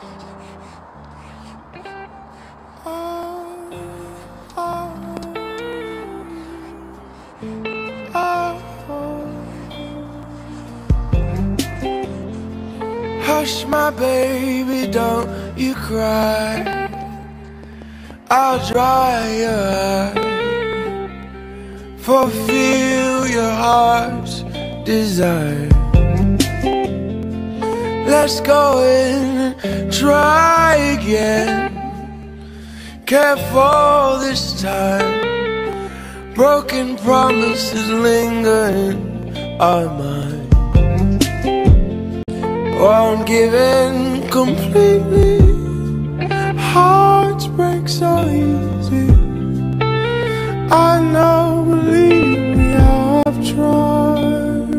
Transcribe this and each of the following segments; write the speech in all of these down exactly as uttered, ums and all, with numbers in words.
Hush, my baby, don't you cry. I'll dry your eyes, fulfill your heart's desire. Let's go in and try again. Careful this time. Broken promises linger in our mind. Oh, I'm giving completely. Hearts break so easy. I know, believe me, I've tried.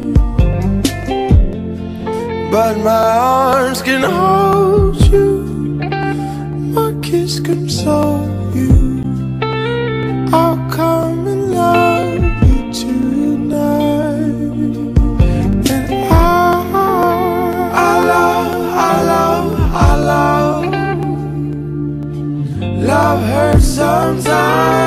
But my arms can hold you, my kiss console you. I'll come and love you tonight. And I, I love, I love, I love. Love hurts sometimes.